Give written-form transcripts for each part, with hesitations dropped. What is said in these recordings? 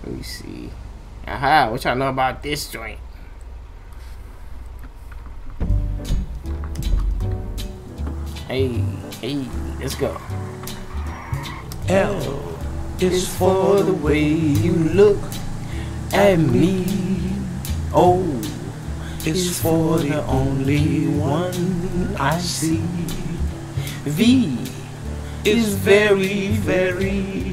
Let me see. Aha, what y'all know about this joint? Hey, let's go. L is for the way you look at me. O is for the only one I see. V is very, very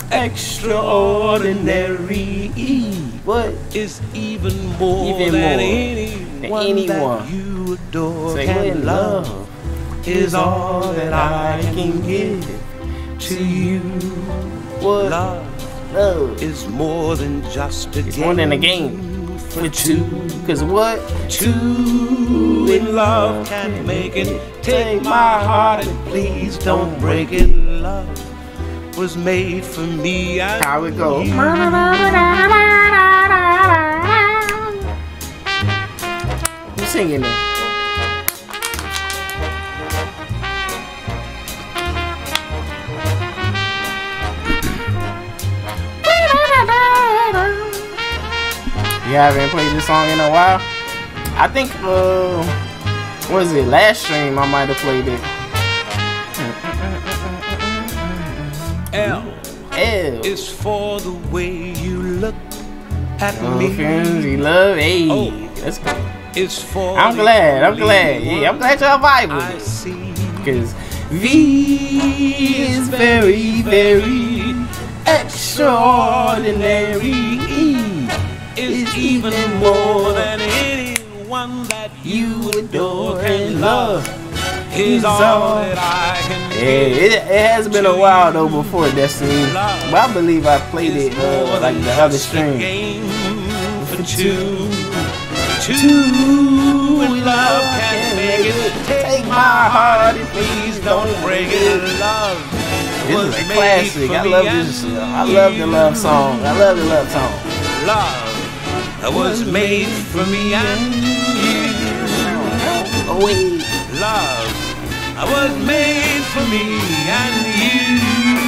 extraordinary. E, what is even more than anyone that you adore. Say and love is all that I can give to you. What? Love is more than just a game. More than a game for two. Cause what? Two in love can make it. Take my heart and please don't break it. Love was made for me. How it go? Who's singing it? You haven't played this song in a while? I think, what is it? Last stream I might have played it. L is for the way you look at me. You love, hey, let's go. I'm glad. Yeah, I'm glad y'all vibe with it. Cause V is very, very extraordinary. E is even more than anyone that you adore, and love is all that I can do. It has been a while though before Destiny, but I believe I played it like the other stream. For two in love can make it. Take my heart and please don't break it. Love this is a classic. I love this. I love the love song. Love was made for me and you. Oh wait. Love was made for me and you.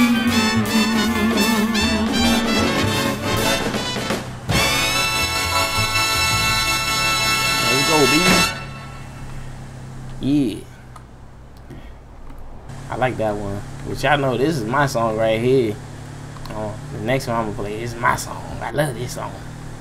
There we go, B. Yeah. I like that one. But y'all know this is my song right here. The next one I'm gonna play is my song. I love this song.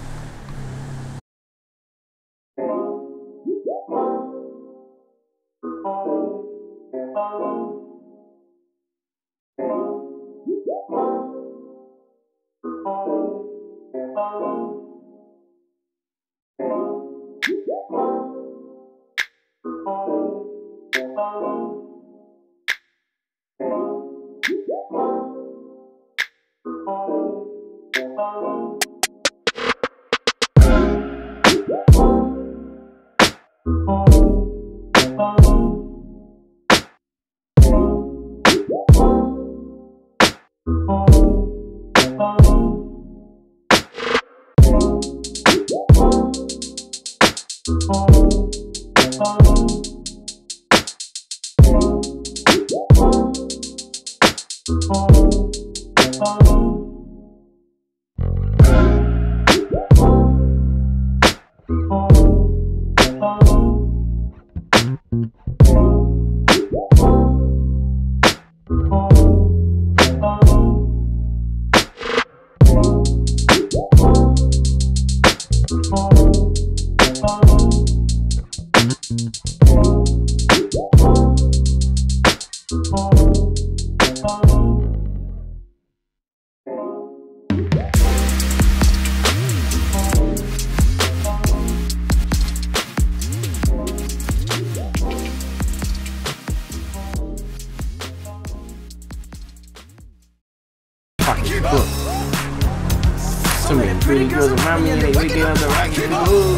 So many pretty girls around me and they wicked on the rocket.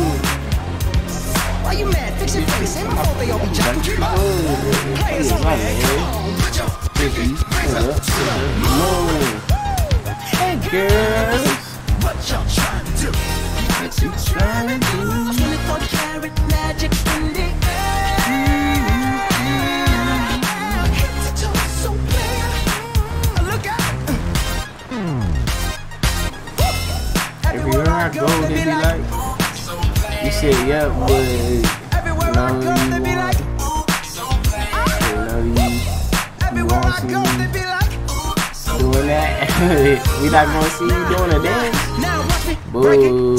Why you mad? Fix your face. Ain't my fault they all be jacking. Players on Hey girls, what y'all trying to do? what you trying to do? 24-karat magic in the air. Head to toe so clear. Look out. I go, they be like. You said, yeah, but none of you want. You want to see me doing that? We not gonna see you doing a dance. Boo.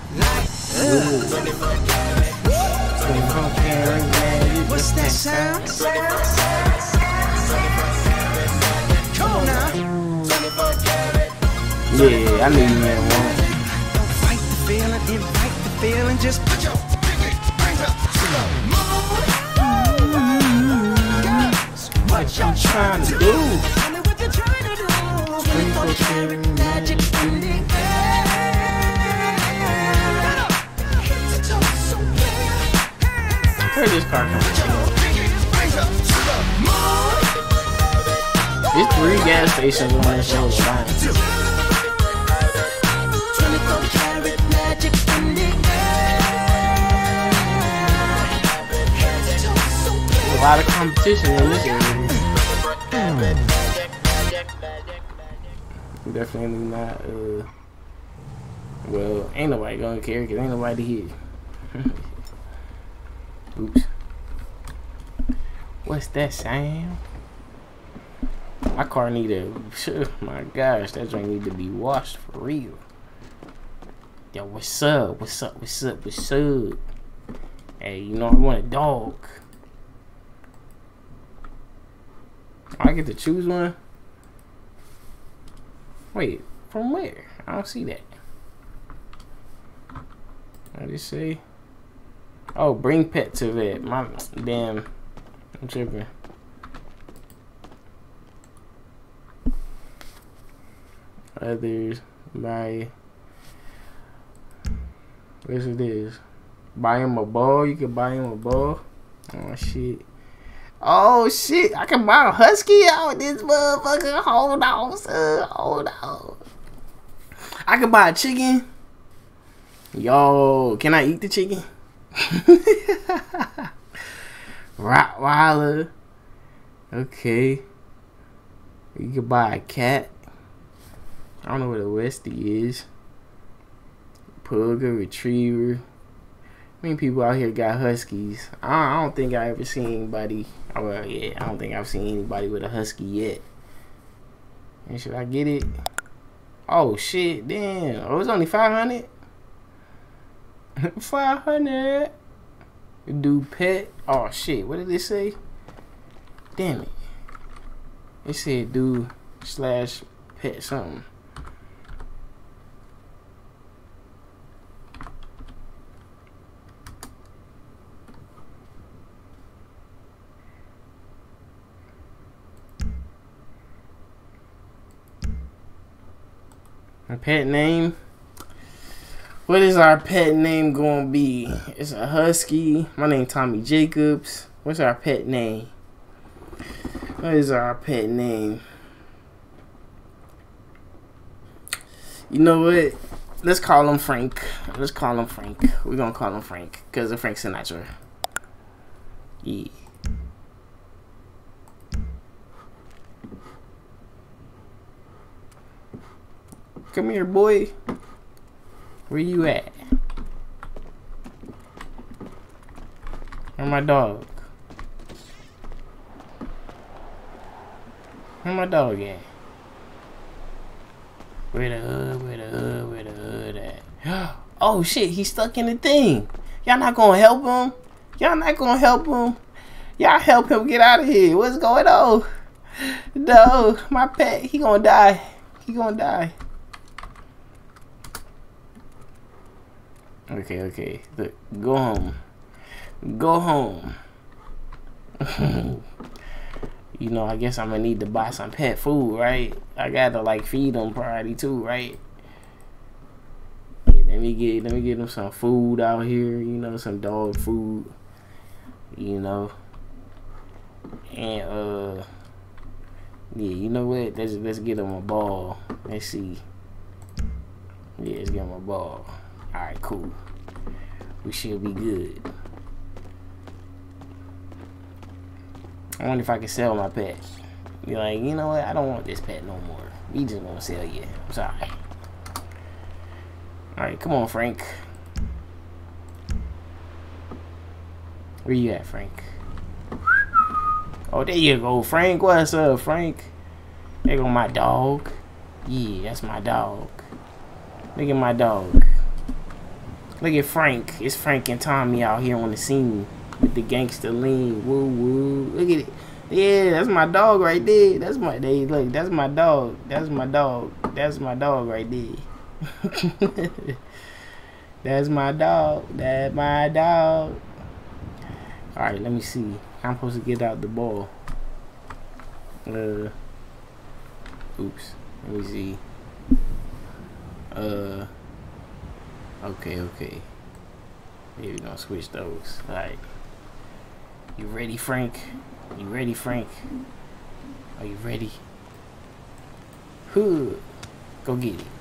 What's that sound? Come on now. Yeah, I knew you man one. Don't fight the feeling, invite the feeling. Just put your pinky rings up to the moon. What y'all Trying to do? Tell me what you're trying to do. 24-karat magic in the air. Head to toe so clear. Where this car coming from? There's 3 gas stations on that show. 24-karat magic in the air. A lot of competition in this area. Definitely not, well, ain't nobody gonna care because ain't nobody here. Oops. What's that sound? My car need a, my gosh, that joint need to be washed for real. Yo, what's up? What's up? What's up? What's up? Hey, you know I want a dog. I get to choose one? Wait, from where? I don't see that. I just say, oh, bring pet to vet. My damn, I'm tripping. Others buy. What's it is? Buy him a ball. You can buy him a ball. Oh shit. Oh shit, I can buy a husky out this motherfucker. Hold on, son. Hold on. I can buy a chicken. Yo, can I eat the chicken? Rottweiler. Okay. You can buy a cat. I don't know what a Westie is. Pug, a retriever. How many people out here got huskies? I don't think I ever seen anybody. Well, yeah, I don't think I've seen anybody with a husky yet. And should I get it? Oh shit, damn. Oh, it's only 500. 500. Do pet. Oh shit, what did it say? Damn it. It said do / pet something. My pet name? What is our pet name gonna be? It's a husky. My name Tommy Jacobs. What's our pet name? What is our pet name? You know what? Let's call him Frank. Let's call him Frank. We're gonna call him Frank because of Frank Sinatra. Yeah. Come here, boy. Where you at? Where my dog? Where my dog at? Where the hood at? Oh shit, he's stuck in the thing. Y'all not gonna help him? Y'all not gonna help him? Y'all help him get out of here. What's going on? No, my pet, he gonna die. He gonna die. Okay. Look, go home. Go home. You know, I guess I'm gonna need to buy some pet food, right? I gotta like feed them probably too, right? Yeah, let me get them some food out here. You know, some dog food. You know, and yeah, you know what? Let's get them a ball. Let's see. Yeah, let's get them a ball. Alright, cool. We should be good. I wonder if I can sell my pet. Be like, you know what? I don't want this pet no more. We just gonna sell you. I'm sorry. Alright, come on, Frank. Where you at, Frank? Oh, there you go, Frank. What's up, Frank? There go my dog. Yeah, that's my dog. Look at my dog. Look at Frank. It's Frank and Tommy out here on the scene with the gangster lean. Woo woo. Look at it. Yeah, that's my dog right there. That's my look. That's my dog. That's my dog. That's my dog right there. That's my dog. That's my dog. All right, let me see. I'm supposed to get out the ball. Oops. Let me see. Okay. Maybe we're gonna switch those. Alright. You ready, Frank? You ready, Frank? Are you ready? Go get it.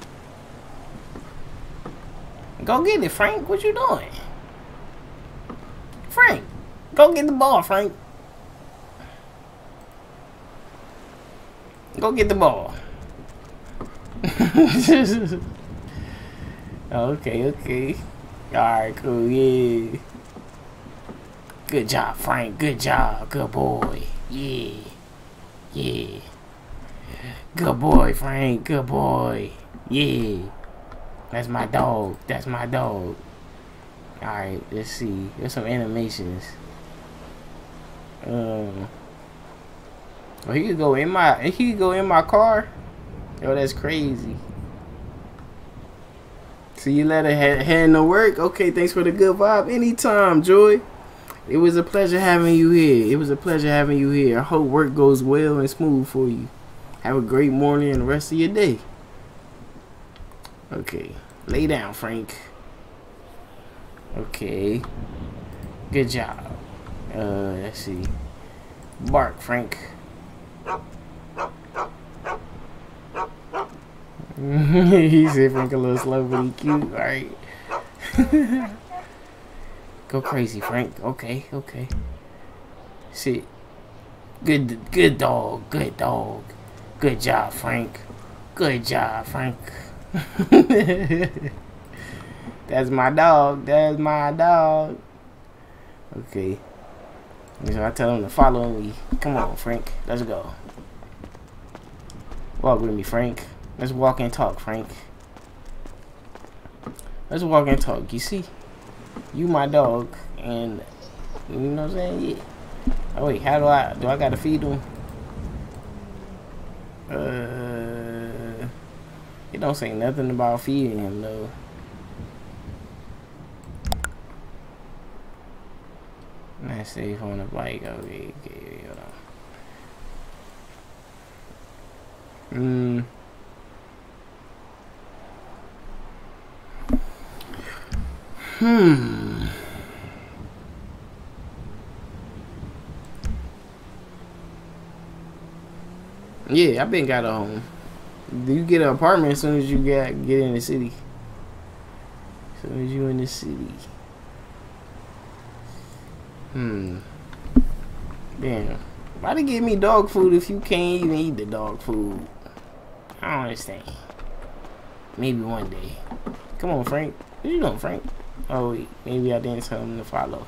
Go get it, Frank. What you doing? Frank, go get the ball, Frank. Go get the ball. Okay. Alright, cool, yeah. Good job, Frank. Good job. Good boy. Yeah. Good boy, Frank. Good boy. Yeah. That's my dog. Alright, let's see. There's some animations. Well, he could go in my car. Yo, that's crazy. So you let her head to work? Okay, thanks for the good vibe. Anytime, Joy. It was a pleasure having you here. I hope work goes well and smooth for you. Have a great morning and the rest of your day. Okay. Lay down, Frank. Okay. Good job. Let's see. Bark, Frank. He said Frank a little slow, but he cute. Alright. Go crazy, Frank. Okay. Sit. Good dog. Good job, Frank. That's my dog. Okay. So I tell him to follow me. Come on, Frank. Let's go. Walk with me, Frank. Let's walk and talk, Frank. Let's walk and talk. You see? You my dog. And, you know what I'm saying? Yeah. Oh, wait. How do I gotta feed him? It don't say nothing about feeding him, though. Nice safe on the bike. Okay, hold on. Yeah, I been got a home. You get an apartment as soon as you get in the city. As soon as you in the city. Damn. Why they give me dog food if you can't even eat the dog food? I don't understand. Maybe one day. Come on, Frank. What you doing, Frank? Oh, wait. Maybe I didn't tell him to follow.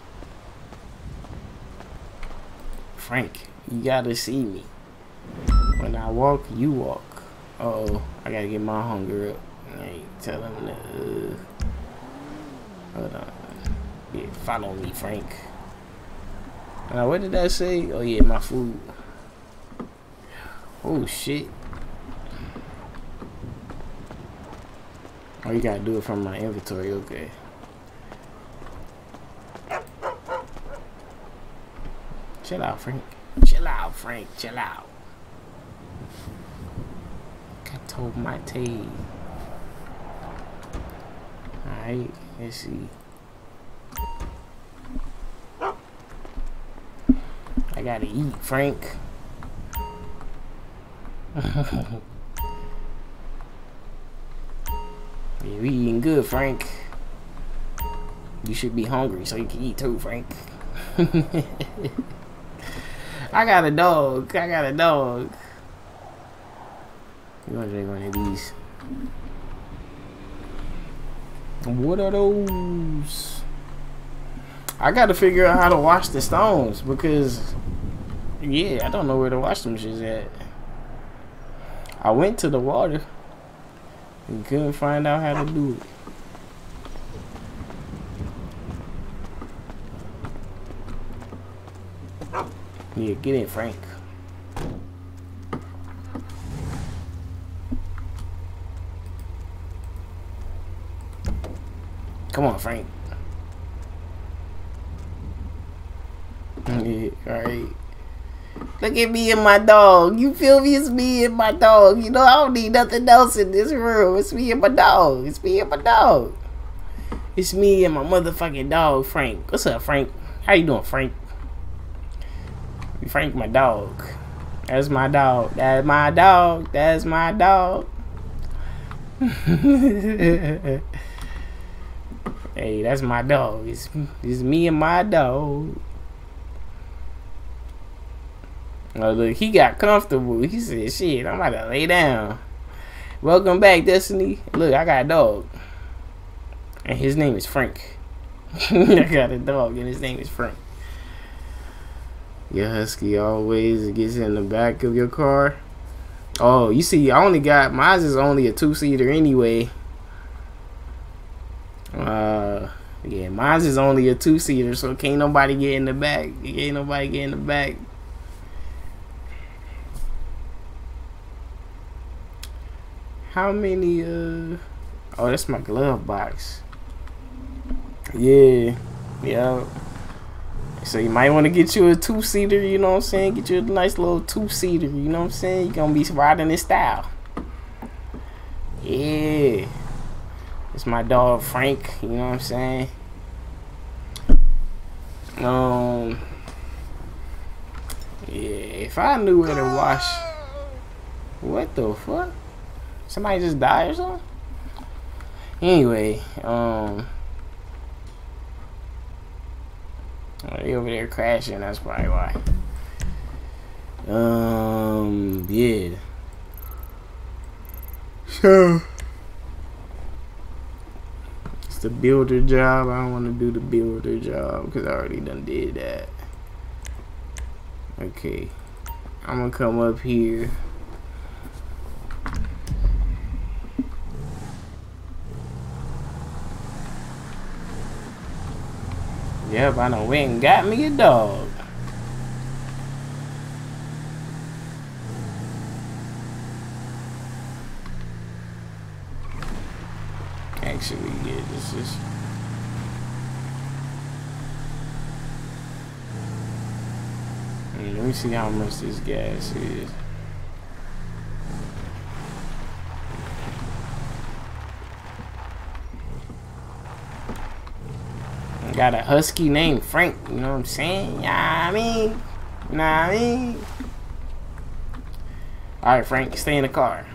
Frank, you gotta see me. When I walk, you walk. Uh-oh. I gotta get my hunger up. Hey, tell him to... hold on. Yeah, follow me, Frank. What did that say? Oh, yeah, my food. Oh, shit. Oh, you gotta do it from my inventory. Okay. Chill out, Frank. Chill out. I told my tail. Alright, let's see. I gotta eat, Frank. Yeah, we eating good, Frank. You should be hungry so you can eat too, Frank. I got a dog. You wanna drink one of these? What are those? I gotta figure out how to wash the stones because, yeah, I don't know where to wash them shits at. I went to the water and couldn't find out how to do it. Yeah, get in, Frank. Come on, Frank. Yeah, alright. Look at me and my dog. You feel me? It's me and my dog. You know, I don't need nothing else in this room. It's me and my dog. It's me and my dog. It's me and my motherfucking dog, Frank. What's up, Frank? How you doing, Frank? Frank, my dog. That's my dog. That's my dog. That's my dog. Hey, that's my dog. It's me and my dog. Oh, look, he got comfortable. He said, shit, I'm about to lay down. Welcome back, Destiny. Look, I got a dog. And his name is Frank. I got a dog, and his name is Frank. Your husky always gets in the back of your car. Oh, you see, I only got, mine is only a 2-seater anyway. Yeah, mine is only a 2-seater, so can't nobody get in the back. Can't nobody get in the back. How many, oh, that's my glove box. Yeah, yeah. So you might want to get you a 2-seater, you know what I'm saying? Get you a nice little 2-seater, you know what I'm saying? You're going to be riding in style. Yeah. It's my dog, Frank, you know what I'm saying? Yeah, if I knew where to wash. What the fuck? Somebody just died or something? Anyway, they over there crashing, that's probably why. Yeah. So it's the builder job. I don't want to do the builder job because I already done did that. Okay, I'm gonna come up here. Yep, I done went and got me a dog. Actually, yeah, this is. Let me see how much this gas is. Got a husky named Frank, you know what I'm saying? Yeah, I mean, you know what I mean? Alright, Frank, stay in the car.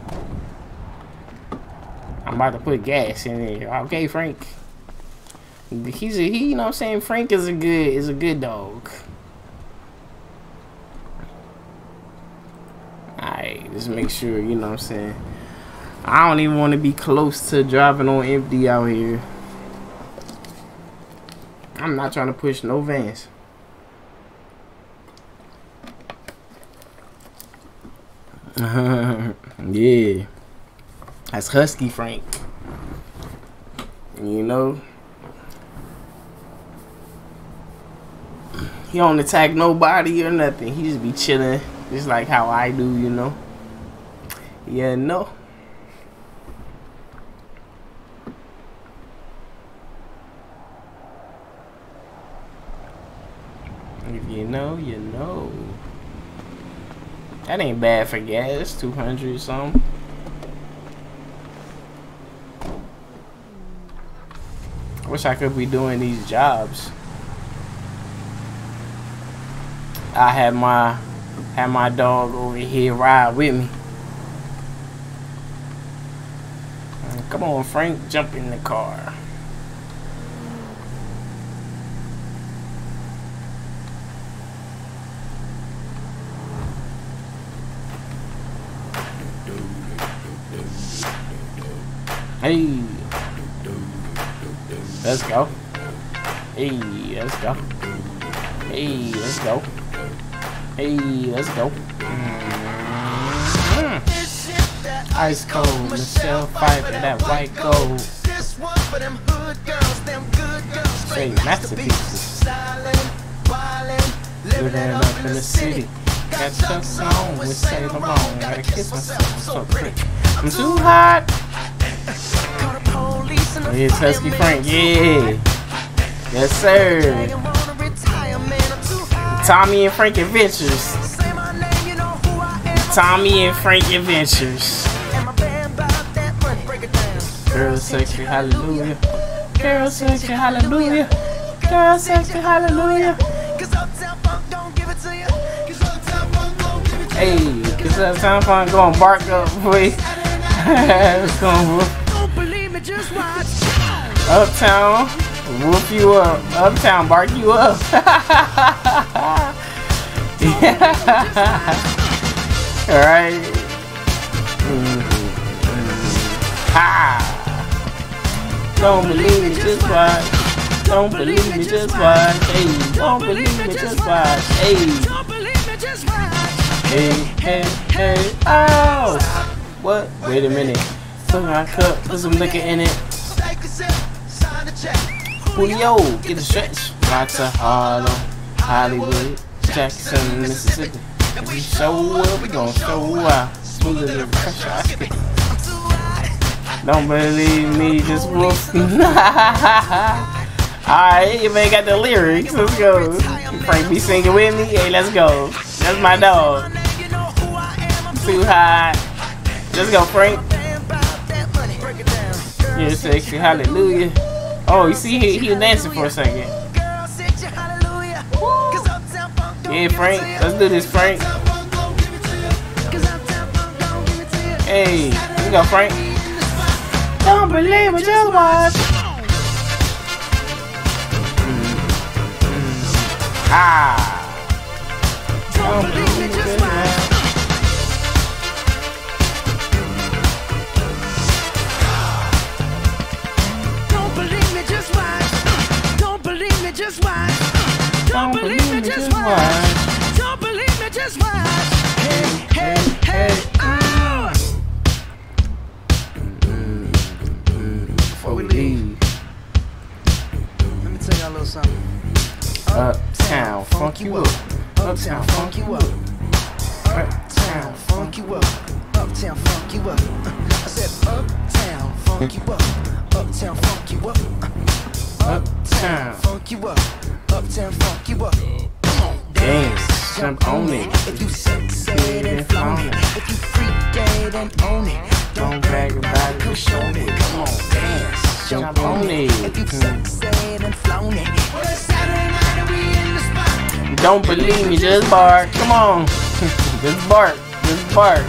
I'm about to put gas in there. Okay, Frank. He, you know what I'm saying? Frank is a good dog. Alright, just make sure, you know what I'm saying? I don't even want to be close to driving on empty out here. I'm not trying to push no vans. Yeah. That's Husky Frank. You know? He don't attack nobody or nothing. He just be chilling. Just like how I do, you know? Yeah, no. If you know, you know. That ain't bad for gas. 200 something. Wish I could be doing these jobs. I had my dog over here ride with me. Come on, Frank, jump in the car. Hey. Let's go. Hey, let's go. Hey, let's go. Hey, let's go. Ice cold, Michelle Pfeiffer, that white gold. This one for them hood girls, them good girls. Say masterpieces. Living up in the city. Got Chuck's on with Saint Laurent. Gotta kiss myself, I'm so pretty. I'm too hot. Oh yeah, Tusky Frank, yeah. Yes, sir. Tommy and Frank Adventures. Tommy and Frank Adventures. Girl sexy, hallelujah. Girl sexy, hallelujah. Girl sexy, hallelujah. Hey, cause Uptown Funk gonna bark up, boy. It's gonna Uptown, whoop you up. Uptown, bark you up. Alright. Ha! Don't believe me, just watch. Don't believe me, just watch. Hey, don't believe me, just watch. Hey. Hey, hey, hey, oh! What? Wait a minute. Fill my cup, put some liquor in it. Julio, get a stretch. Lots of Harlem, Hollywood, Jackson, Mississippi. If we show up, we gon' show out. Smoother than pressure, I spit. Don't believe me, just woof. Alright, you ain't got the lyrics. Let's go. Frank be singing with me. Hey, let's go. That's my dog. Too high. Let's go, Frank. You're sexy, hallelujah. Oh, you see, he was dancing for a second. Yeah, Frank. Let's do this, Frank. Hey, let's go, Frank. Don't believe it, just watch. Ah. Don't believe it, just watch. Don't believe me, just watch. Don't believe me, just watch. Don't believe me, just watch. Don't believe me, just watch. Hey, hey, hey, oh! Before we leave, Let me tell y'all a little something. Uptown, funk you up. Uptown, funk you up. Uptown, funk you up. Uptown, funk you up. I said uptown, funk you up. Uptown, funk you up. Uptown, funk you up. Uptown, funk you up. Come on, Dance, jump on it. If you succeed and flown it, if you freak dead and own it, Don't brag about it, just show me. Come on, dance, Jump on it. If you succeed and flown it, well, it's Saturday night and we in the spot. Don't believe me, just bark. Come on. Just bark. Just bark.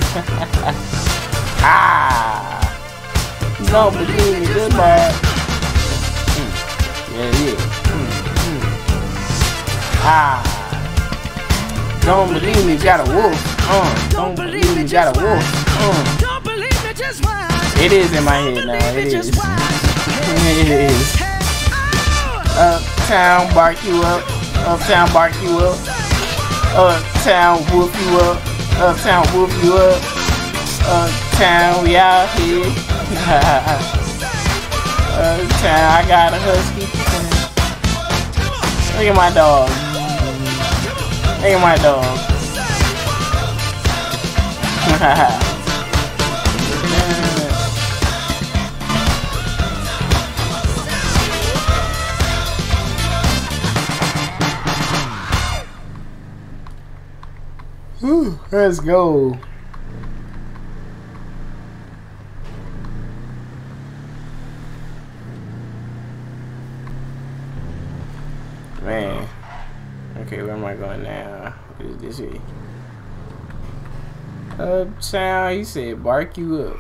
Ah. Don't believe me, just bark. Yeah, yeah. Ah. Don't believe me, got a wolf. Don't believe me, got a wolf. Don't believe me, just watch. It is in my head now. It is. It is. Uptown, bark you up. Uptown, bark you up. Uptown, whoop you up. Uptown, whoop you up. Uptown, we out here. Uptown, I got a husky. Look at my dog. Look at my dog. Whew, let's go. Man. Okay, where am I going now? What is this here? Uptown, he said bark you up.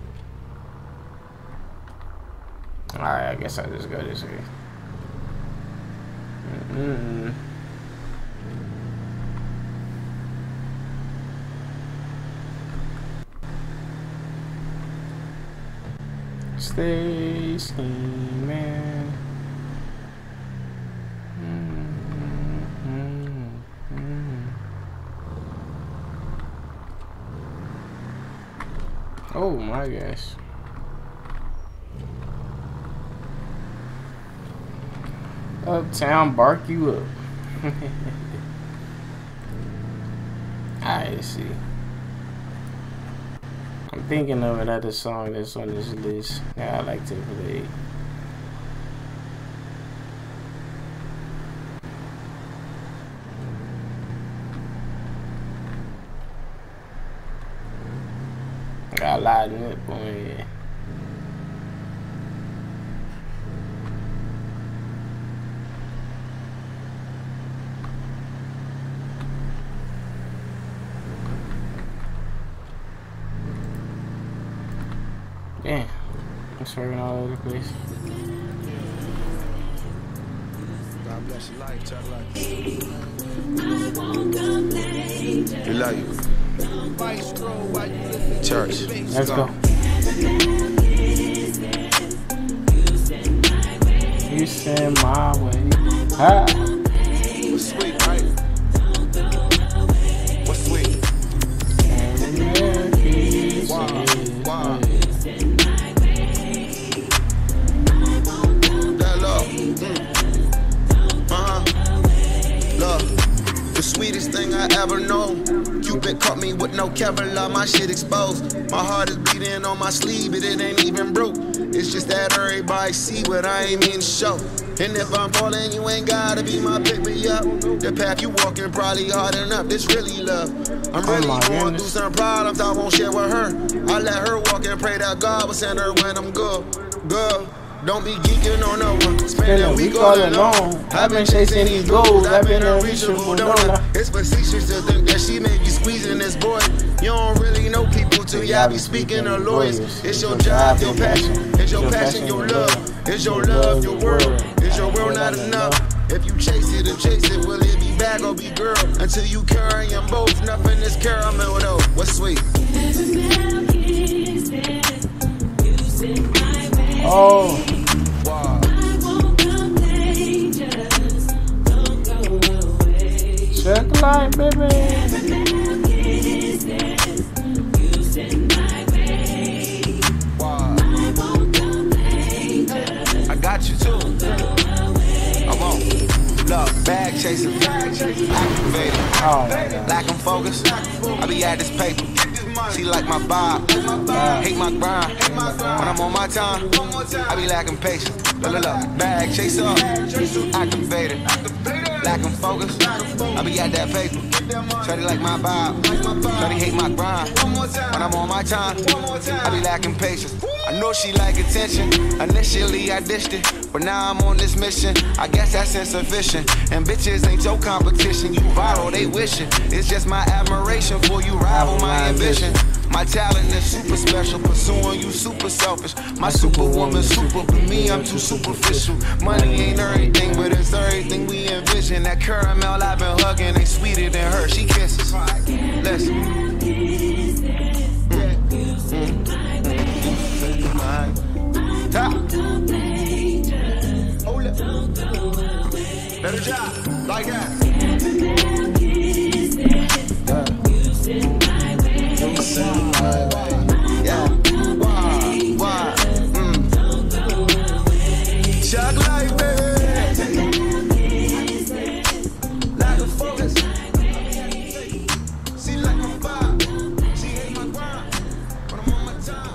Alright, I guess I'll just go this way. Stay steaming. Oh my gosh. Uptown bark you up. I see. I'm thinking of another song that's on this list that I like to play. Got a lot of nip on here. Damn, I'm swerving all over the place. God bless your life, Chuck. You love you. Church. Let's go. You send my way. Ah. What's sweet, right? What's sweet? Wow. That love. Love. The sweetest thing I ever known. Cupid caught me with no Kevlar, my shit exposed. My heart is beating on my sleeve, but it ain't even broke. It's just that everybody see what I ain't mean to show. And if I'm falling, you ain't gotta be my pick me up. The path you walking probably hard enough, this really love. I'm really going through some problems I won't share with her. I let her walk and pray that God will send her when I'm good. Don't be geeking on no one. Spend a week all alone. I've been chasing these goals. I've been unreachable, don't I? It's facetious to think that she may be squeezing this boy. You don't really know people till y'all be speaking of lawyers. It's your job, your passion. It's your passion, your love. It's your love, your world. Is your world not enough? If you chase it and chase it, will it be bag or be girl? Until you carry them both, nothing is caramel though. What's sweet? Oh. Wow. Check light, baby. Wow. I got you too. I won't. Look, bag chasing, activated. Oh my God. Lack of focus. I be at this paper. She like my vibe, hate my grind. When I'm on my time, I be lacking patience. Look, bag chase up, activated. Lacking focus, I be at that paper. Shawty like my vibe, shawty hate my grind. When I'm on my time, I be lacking patience. I know she like attention. Initially I dished it, but now I'm on this mission. I guess that's insufficient. And bitches ain't your competition. You viral, they wishing. It's just my admiration for you rival my ambition. My talent is super special, pursuing you super selfish. My superwoman super, but me I'm too superficial. Money ain't everything, but it's everything we envision. That caramel I've been hugging ain't sweeter than her. She kisses. Listen. Let it drop like that. Yeah. Why? Chuck life, baby. Like a focus. She like my vibe. She hate my grind. When I'm on my time.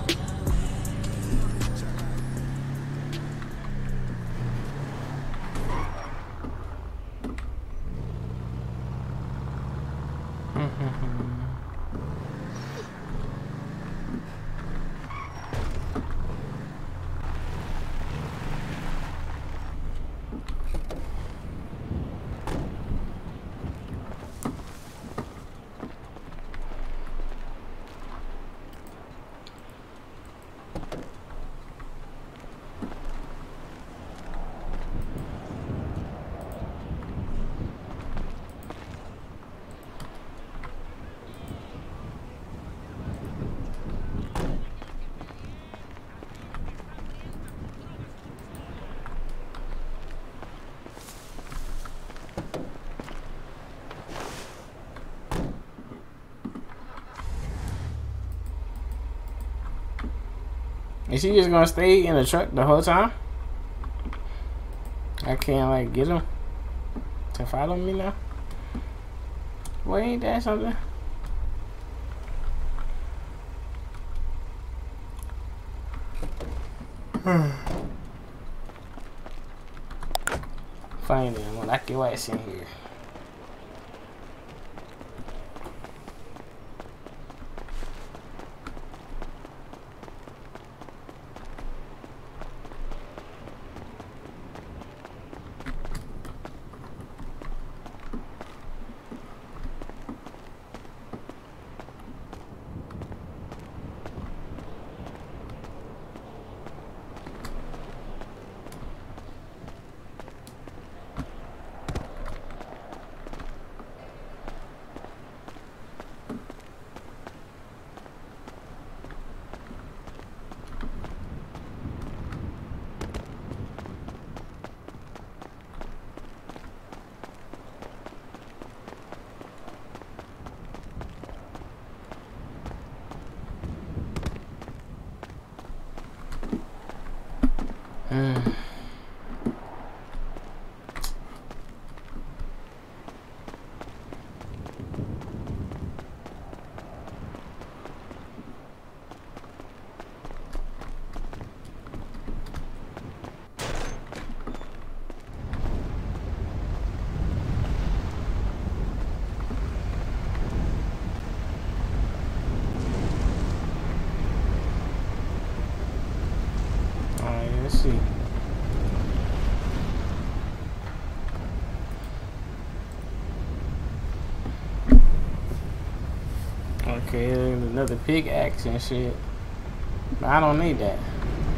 Is he just gonna stay in the truck the whole time? I can't like get him to follow me now. Well, ain't that something? Fine then, I'm gonna lock your ass in here. Let's see. Okay, another pickaxe and shit. But I don't need that.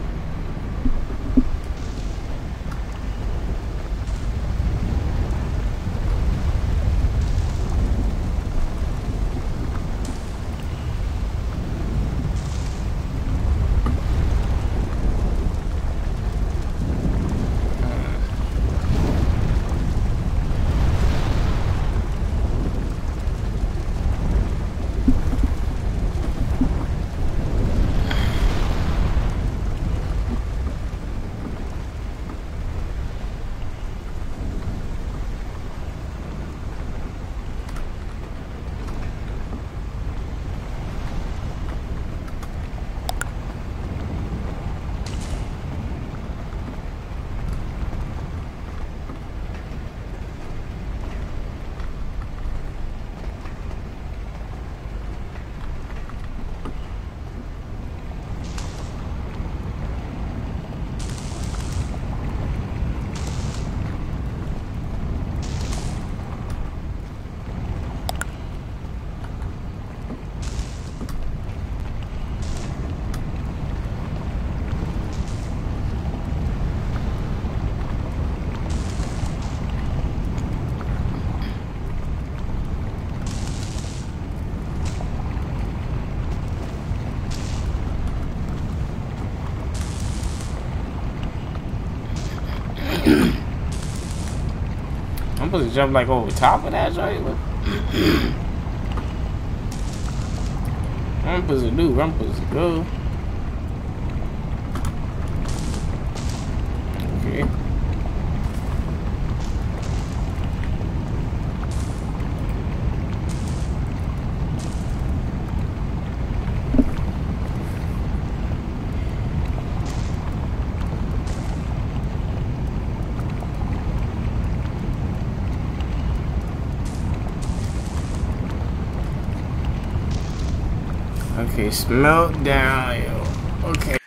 I'm supposed to jump like over top of that joint. What I'm supposed to do? I'm supposed to go. Okay. Okay, smelt down, yo. Okay.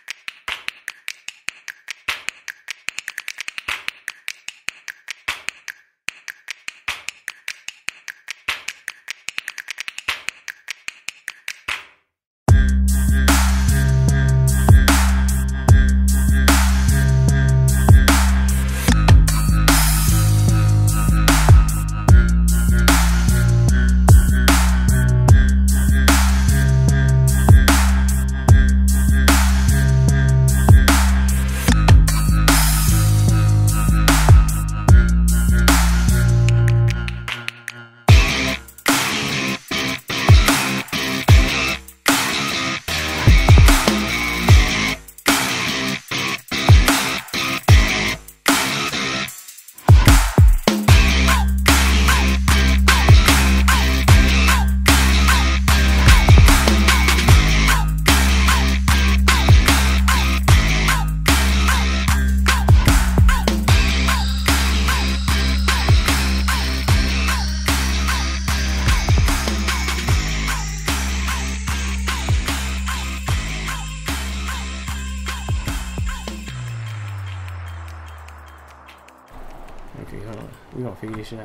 hold on. We gonna figure this shit out.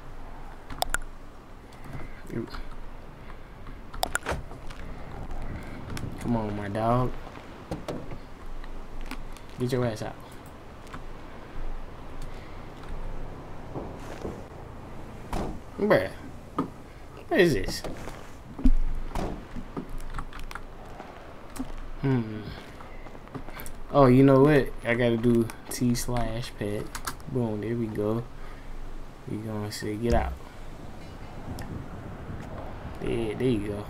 Come on, my dog. Get your ass out. Bruh. What is this? Oh, you know what? I gotta do T/pet. Boom, there we go. We gonna say get out. There you go.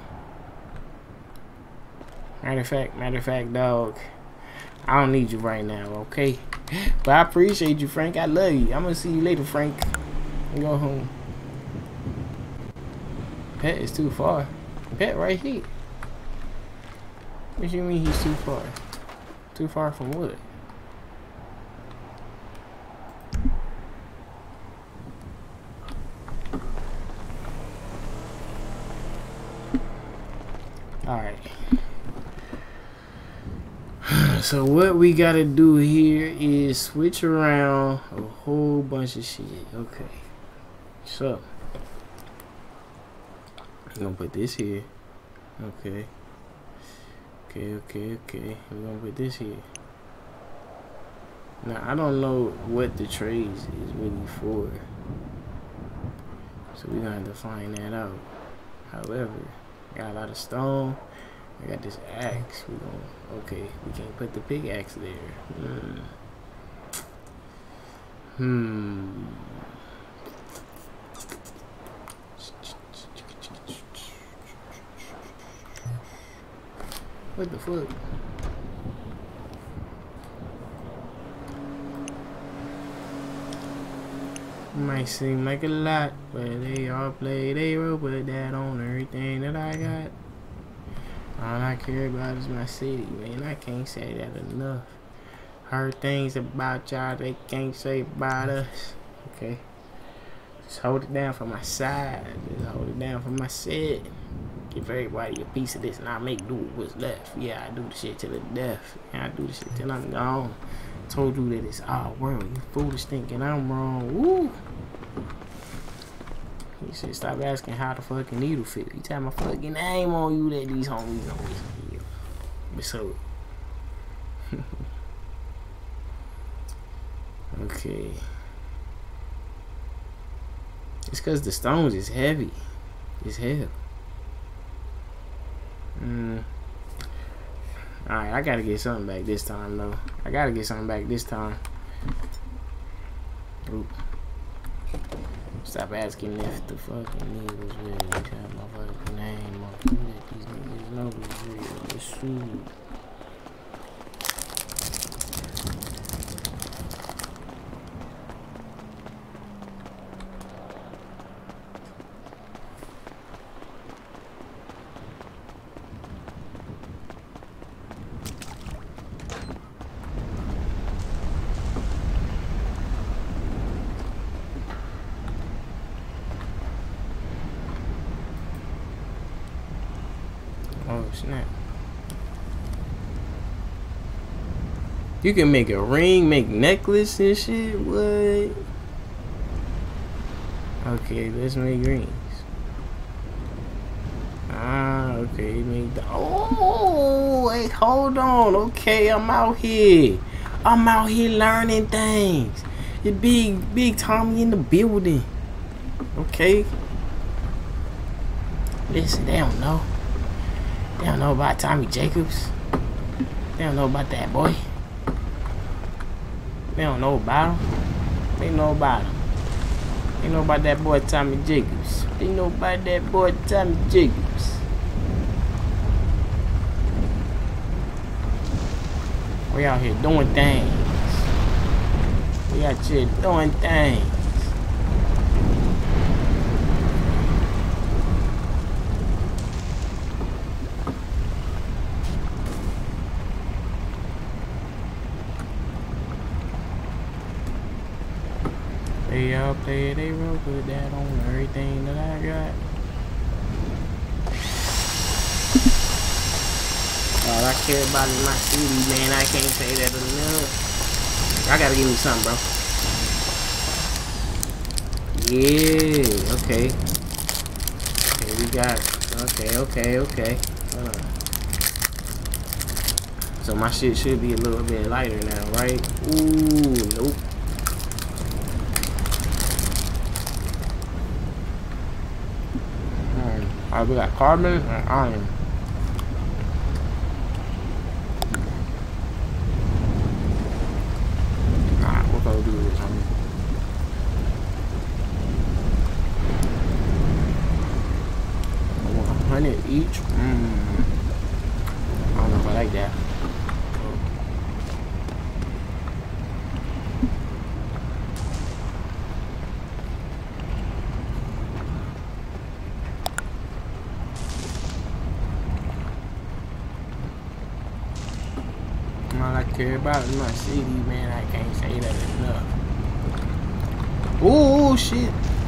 Matter of fact, dog. I don't need you right now, okay? But I appreciate you, Frank. I love you. I'm gonna see you later, Frank. Go home. Pet is too far. Pet right here. What you mean he's too far? Too far from what? Alright. So what we gotta do here is switch around a whole bunch of shit. Okay. So I'm gonna put this here. Okay. Okay. We're gonna put this here. Now I don't know what the trays is really for, so we're gonna have to find that out. However, I got a lot of stone. I got this axe. Okay, we can't put the pickaxe there. What the fuck? Might seem like a lot, but they all play they role, put that on everything that I got. All I care about is my city, man. I can't say that enough. Heard things about y'all they can't say about us. Okay. Just hold it down for my side. Just hold it down for my set. Give everybody a piece of this and I'll make do what's left. Yeah, I do the shit to the death. Yeah, I do the shit till I'm gone. Told you that it's our world. You foolish thinking I'm wrong. Woo! You should stop asking how the fucking needle fit. You tell my fucking name on you that these homies don't listen to you. But so okay. It's cause the stones is heavy. It's hell. Alright, I gotta get something back this time though. Oop. Stop asking if the fucking niggas real. You tell my fucking name on you that these niggas know it's real. It's true. Oh snap. You can make a ring, make necklace and shit. What? Okay, let's make rings. Okay, make the wait, hold on. Okay, I'm out here learning things. The big Tommy in the building. Okay. Listen, they don't know. They don't know about Tommy Jacobs. They don't know about that boy. They don't know about him. They know about him. They know about that boy Tommy Jacobs. They know about that boy Tommy Jacobs. We out here doing things. We out here doing things. They all play they role, put that on everything that I got. All I care about is my city, man. I can't say that enough. I gotta give me something, bro. Yeah, okay. Okay, we got, okay. Hold on. So my shit should be a little bit lighter now, right? Ooh, nope. Alright, we got carbon and iron. Alright, we're gonna do this, homie. $100 each. I don't know if I like that. All I care about is my city, man. I can't say that enough. Oh shit.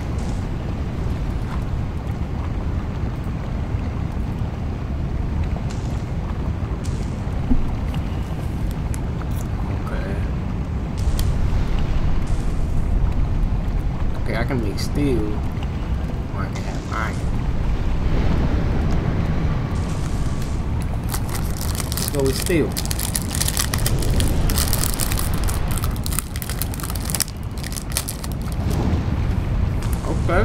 Okay, I can make steel, or I can have iron. Let's go with steel. Okay.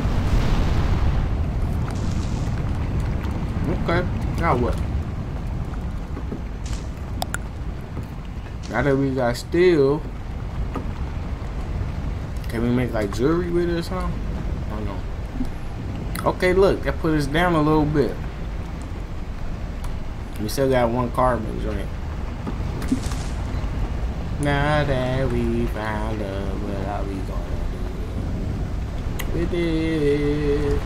Okay. Now what? Now that we got steel, can we make like jewelry with it or something? I don't know. Okay, look, that put us down a little bit. We still got one carbon joint. Now that we found love, what are we gonna do with it?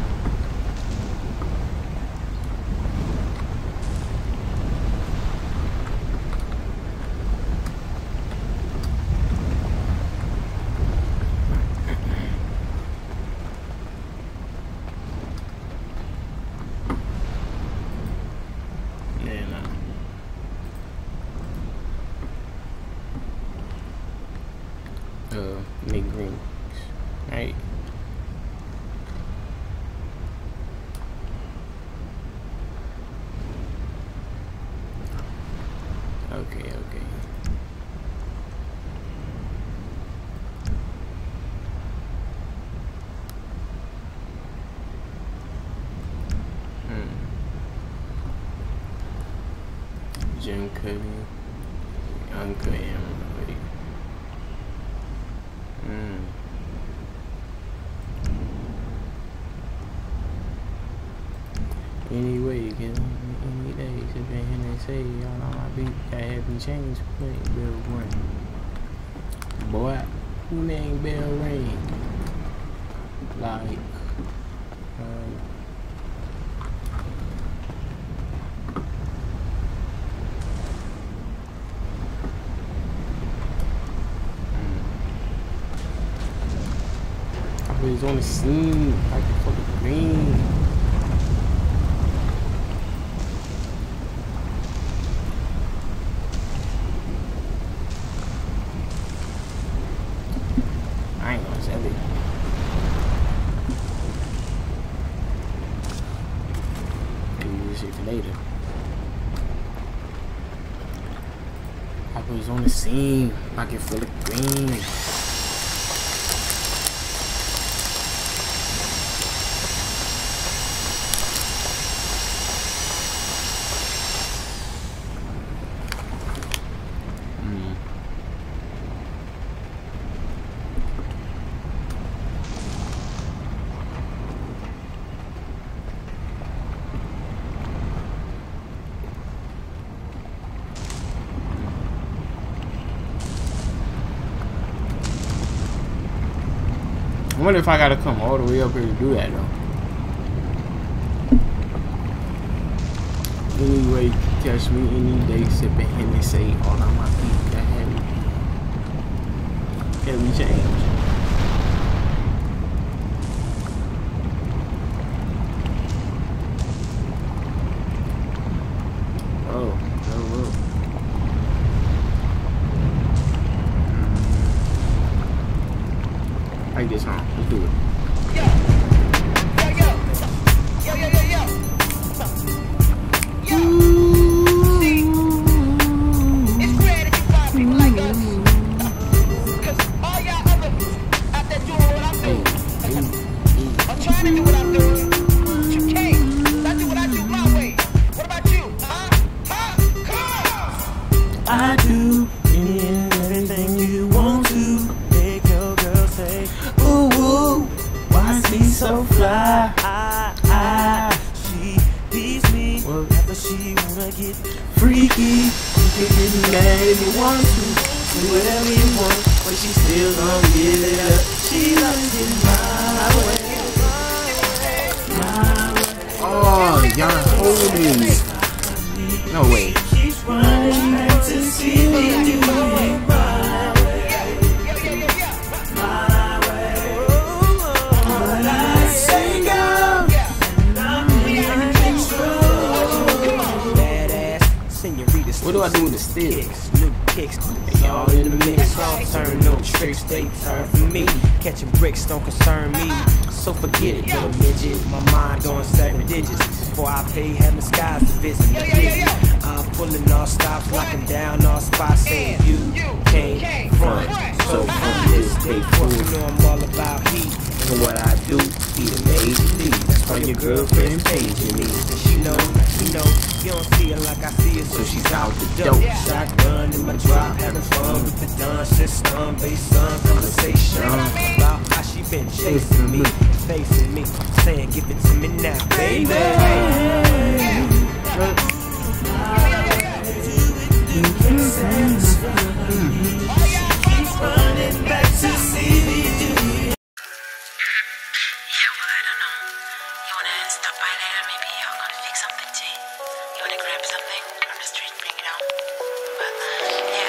Make rings, right? Okay. Gem cutting, uncut emerald, wait. Anyway, you can any day sit in and say, y'all know my beat got heavy chains, who ain't Bill Ring? Boy, who named Bill Ring? Like, I was on the scene like the fucking green. Later. I was on the scene, pocket full of green. I wonder if I gotta come all the way up here to do that though. Anyway, catch me any day sipping Hennessy all on my feet. That heavy change. Oh, no. Like this, huh? Let's do it. I do any and everything you want to make your girl say, ooh, ooh, why is he so fly? She leaves me whenever she wanna get freaky. You can get mad if you want to, do whatever you want, but she still gon' give it up. She loves it my way. Oh, y'all homies. No way. Running back to see me do it my way, my way. But I say go, and I'm in control. Badass senorita. What do I do with the sticks? New kicks, they all in the mix. Don't turn no tricks, they turn for me. Catching bricks don't concern me, so forget it, little midget. My mind going 7 digits. Before I pay heaven skies to visit me. I'm pulling all stops, locking down all spots, saying you can't front. So from this day forward, you know I'm all about heat. And what I do, be the major. That's why your girlfriend paging me. She know, you don't see her like I see her, so she's out the dope. Shotgun in my drop, having fun with the dun system, based on conversation about how she been chasing me, facing me, saying give it to me now, baby. Running back to see me do it. Yeah, well, I don't know. You wanna stop by later? Maybe I'm gonna fix something to you. You wanna grab something from the street, bring it home? But yeah,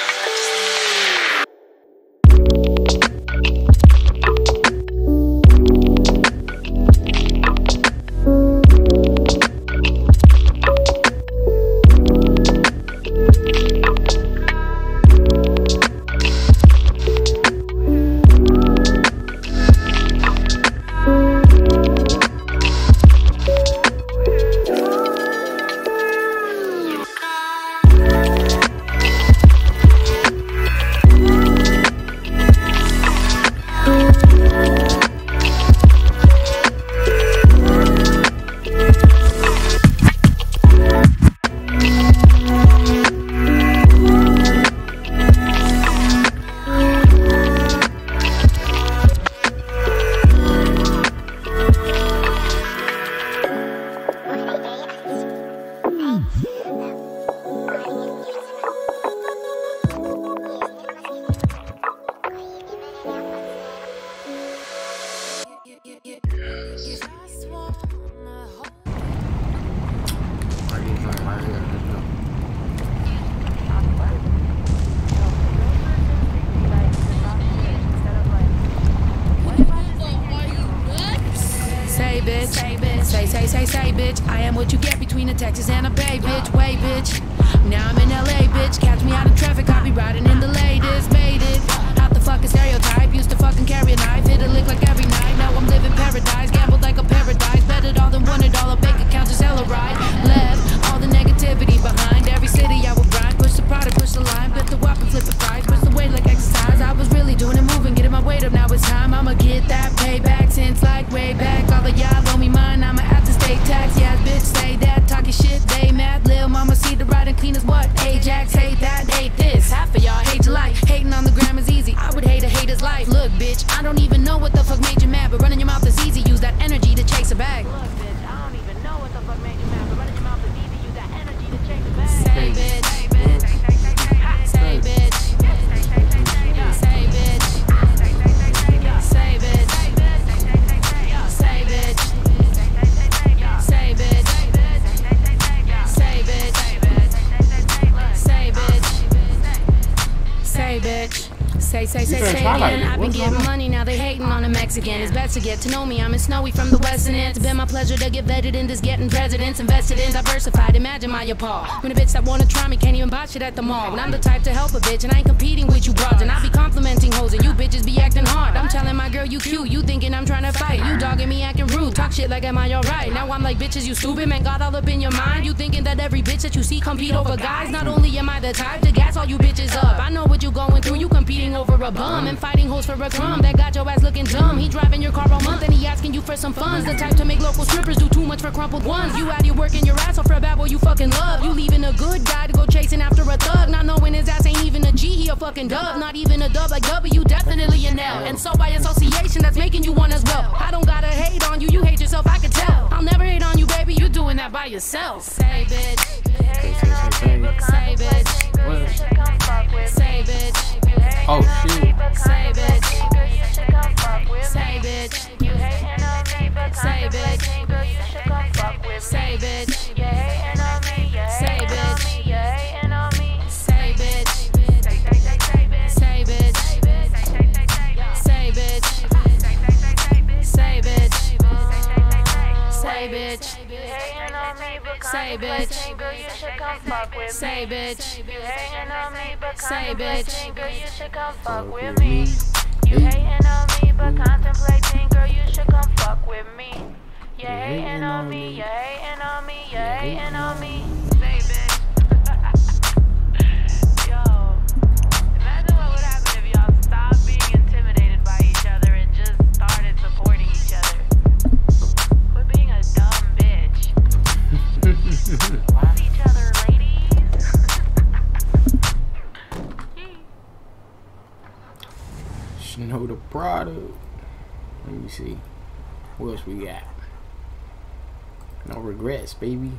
Say, bitch, I am what you get between a Texas and a Bay, bitch. Way, bitch. Now I'm in LA, bitch. Catch me out in traffic, I'll be riding in the latest. Made it. Out the fucking stereotype. Used to fucking carry a knife. Hit a lick like every night. Now I'm living paradise. Gambled like a paradise. Betted all them $100 bank accounts just hella right. Left all the negativity behind. Every city I would grind. Push the product, push the line. Bit the weapon, flip the price. Push the weight like exercise. I was really doing it, moving, getting my weight up. Now it's time. I'ma get that payback since like way back. All of y'all owe me mine. I'ma have to stay tax. Yeah, bitch, say that. Talking shit, they mad. Lil' mama see the riding clean as what? Ajax, hate that, hate this. Half of y'all hate your life. Hating on the gram is easy. I would hate a hater's life. Look, bitch, I don't even know what the fuck made you mad, but running your mouth is easy. Use that energy to chase a bag. Look, bitch, I don't even know what the fuck made you mad, but running your mouth is easy. Use that energy to chase a bag. Say, bitch. Say, bitch. Say, bitch. Say, bitch. Say, bitch. Say, bitch. Say, bitch. Say, bitch. Say, bitch. Say again. I've been getting money, now they hating on the Mexican. It's best to get to know me. I'm in Snowy from the Western End. It's been my pleasure to get vetted in this getting presidents invested in diversified. Imagine my appall. When a bitch that wanna try me can't even buy shit at the mall. When I'm the type to help a bitch and I ain't competing with you broads, and I be complimenting hoes and you bitches be acting hard. I'm telling my girl you cute, you thinking I'm trying to fight. You dogging me acting rude, talk shit like am I alright? Now I'm like bitches you stupid, man got all up in your mind. You thinking that every bitch that you see compete over guys? Not only am I the type to gas all you bitches up, I know what you going through. You competing over a bum and fighting hoes for a crumb. That got your ass looking dumb. He driving your car all month and he asking you for some funds. The type to make local strippers do too much for crumpled ones. You out here working your ass off for a bad boy you fucking love. You leaving a good guy to go chasing after a thug, not knowing his ass ain't even a G, he a fucking dub. Not even a dub like W, definitely an L. And so by association that's making you one as well. I don't gotta hate on you, you hate yourself, I can tell. I'll never hate on you, baby, you doing that by yourself. Say bitch. Say bitch. Say bitch. Oh shit. Say bitch. Say bitch. Say bitch. Say bitch. Say bitch. Say bitch. Say bitch. Say bitch. Say bitch. Say bitch. Say bitch. Say bitch. Say bitch. You should come fuck with me. You hating on me, but contemplating, girl, you should come fuck with me. You hating on me, you hating on me, you hating on me. Say bitch. Yo, imagine what would happen if y'all stopped being intimidated by each other and just started supporting each other. Quit being a dumb bitch. Love each other, ladies. Know the product. Let me see. What else we got? No regrets, baby.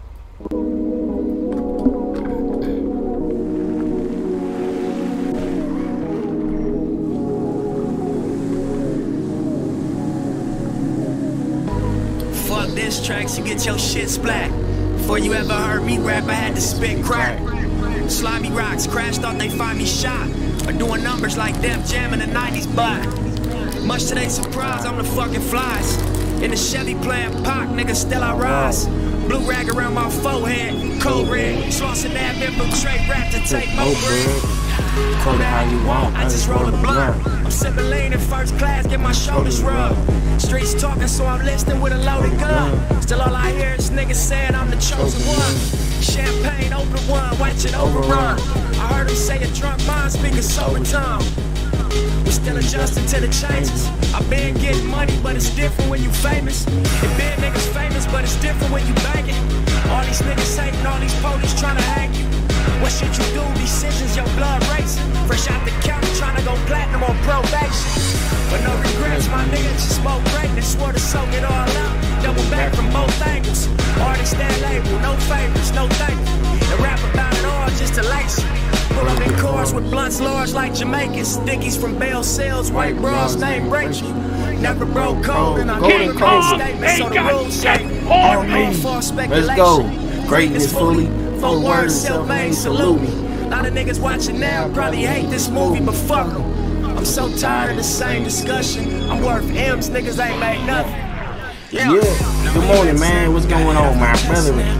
Fuck diss tracks, you get your shit splat. Before you ever heard me rap, I had to spit crack. Slimy rocks, crashed, thought they find me shot. Or doing numbers like Def Jam in the 90s, but much to their surprise, I'm the fucking flies. In the Chevy playing Pac, nigga, still I rise. Blue rag around my forehead, cold red. Slossing that infiltrate rap to take my bread. Call it how you want, I just roll a blunt. I'm sipping lean in first class, get my shoulders rubbed. Streets talking, so I'm listening with a loaded gun. Still all I hear is niggas saying I'm the chosen one. Champagne, open one, watch it overrun. I heard him say a drunk mind, speaking sober tongue. We still adjusting to the changes. I been getting money, but it's different when you famous. It been niggas famous, but it's different when you banging. All these niggas hating, all these police trying to hang you. What should you do? Decisions, your blood racing. Fresh out the county, trying to go platinum on probation. But no regrets, my nigga, just smoke greatness. Swore to soak it all out, double back from both angles. Artist that label, no favorites, no thank you. And rap about it all just to lace you. Pull up in cars with blunts large like Jamaicans. Dickies from Bell Sales, white bras named Rachel. Never broke code, and I never made statements, so the rules say all for speculation. Let's go. Greatness fully. 4 words, self-made, salute me. A lot of niggas watching now probably hate this movie, but fuck them. I'm so tired of the same discussion. I'm worth M's, niggas ain't made nothing. Yeah. Good morning, man. What's going on, my brother? I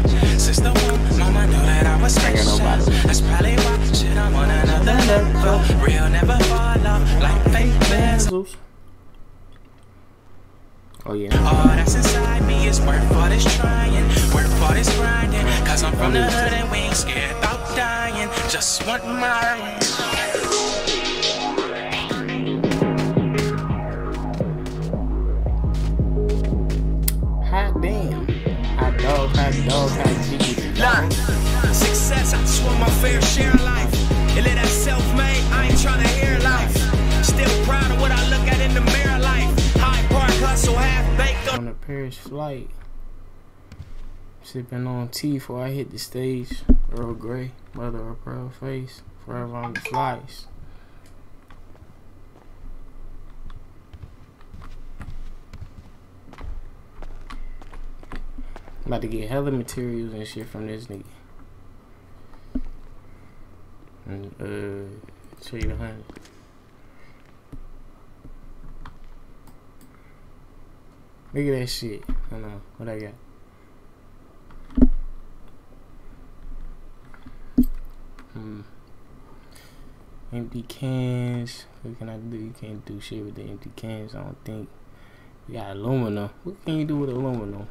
got nobody. That's probably why shit I'm on another level. Real never fall off like fake bezels. Oh yeah. All that's inside me is worth for this trying, worth for this grinding. Cause I'm from the hood and we ain't scared about dying. Just want mine. Hot damn. Hot dog, hot chicken. Nah, success, I just want my fair share of life. And let that self-made, I ain't tryna hear life. Still proud of what I look at in the mirror life. High Park hustle, half baked On a Paris flight. Sipping on tea before I hit the stage. Earl Grey, mother of pearl face. Forever on the flights. I'm about to get hella materials and shit from this nigga. And show you the 100. Look at that shit. Hold on. What I got? Empty cans. What can I do? You can't do shit with the empty cans, I don't think. You got aluminum. What can you do with aluminum?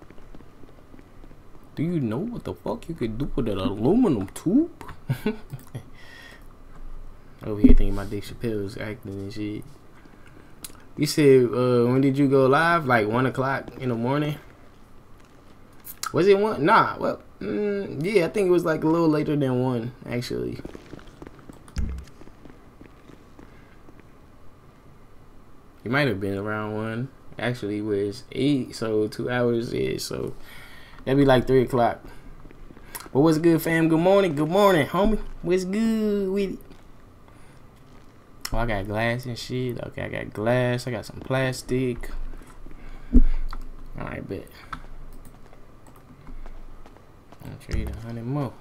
Do you know what the fuck you could do with an aluminum tube? Over here thinking about Dave Chappelle's acting and shit. You said, when did you go live? Like 1 o'clock in the morning? Was it 1? Nah, well, yeah, I think it was like a little later than 1, actually. It might have been around 1. Actually, where it's 8, so 2 hours is, so that'd be like 3 o'clock. But what's good, fam? Good morning, homie. What's good with it? Oh, I got glass and shit. Okay, I got glass. I got some plastic. Alright, bet. I'm gonna trade 100 more.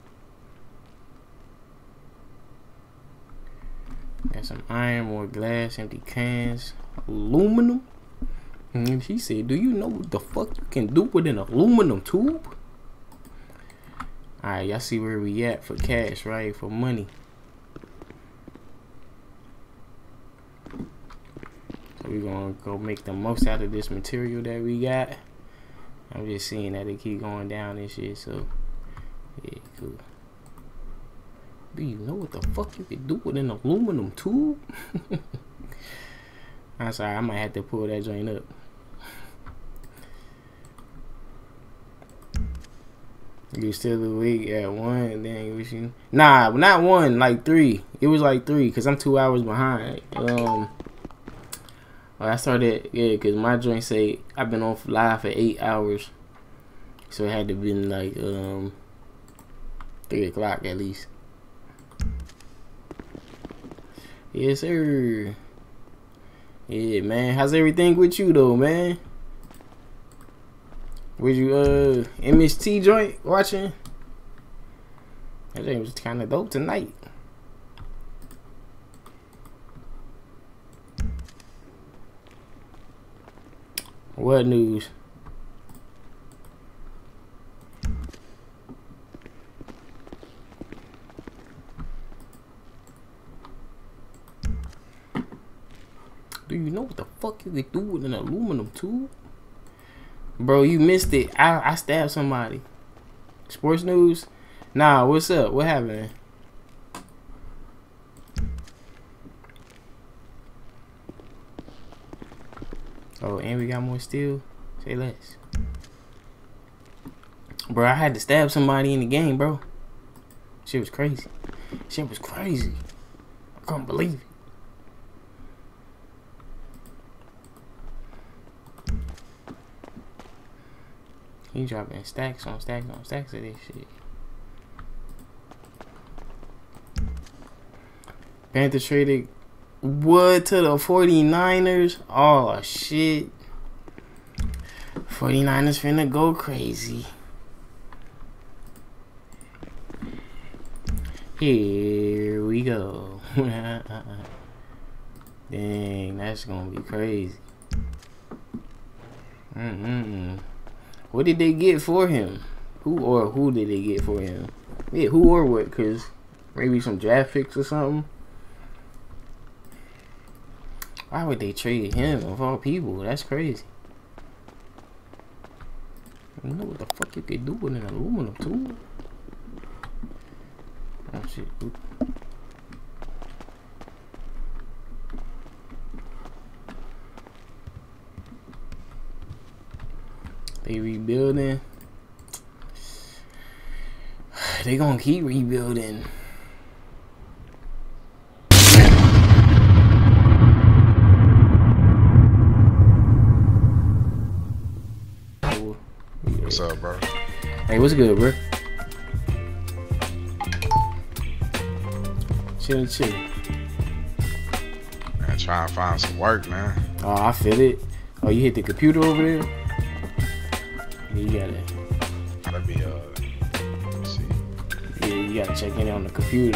Got some iron, more glass, empty cans, aluminum. And he said, do you know what the fuck you can do with an aluminum tube? Alright, y'all see where we at for cash, right? For money. So we're gonna go make the most out of this material that we got. I'm just seeing that it keep going down and shit, so yeah, cool. Do you know what the fuck you can do with an aluminum tube? I'm sorry, I might have to pull that joint up. You still awake at 1, then you wish you... Nah, not 1, like 3. It was like 3, because I'm 2 hours behind. I started, yeah, because my joint say I've been on live for 8 hours. So it had to be like 3 o'clock at least. Yes, sir. Yeah, man. How's everything with you, though, man? Was you, MST joint watching? That joint was kind of dope tonight. What news? Do you know what the fuck you could do with an aluminum tube? Bro, you missed it. I stabbed somebody. Sports news? Nah, what's up? What happened? Oh, and we got more steel? Say less. Bro, I had to stab somebody in the game, bro. Shit was crazy. Shit was crazy. I couldn't believe it. He dropping stacks on stacks on stacks of this shit. Panther traded Wood to the 49ers. Oh shit. 49ers finna go crazy. Here we go. Dang, that's gonna be crazy. What did they get for him? Who did they get for him? Yeah, who or what? Cause maybe some draft picks or something. Why would they trade him of all people? That's crazy. You know what the fuck you could do with an aluminum tube? Oh shit. Oop. They rebuilding. They gonna keep rebuilding. What's up, bro? Hey, what's good, bro? Chill. Man, trying to find some work, man. Oh, I feel it. Oh, you hit the computer over there? Yeah, you gotta. Gotta be, let's see. Yeah, you gotta check in on the computer.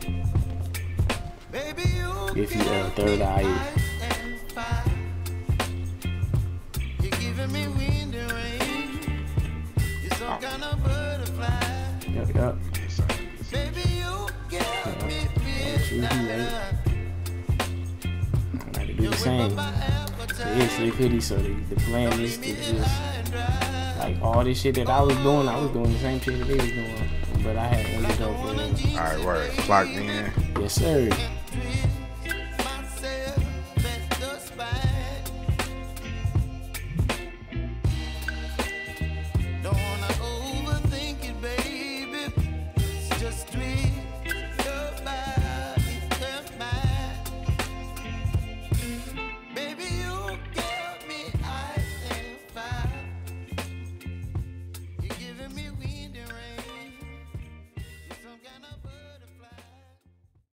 If you third eye. giving me wind and rain. You're some kind of butterfly. Yup. Baby, you give me feeling. I gotta do the same. It's Slick Hoodie, so the plan is to just like all this shit that I was doing the same shit that they was doing, but I had ended up. Alright, word. Clocked in. Yes, sir.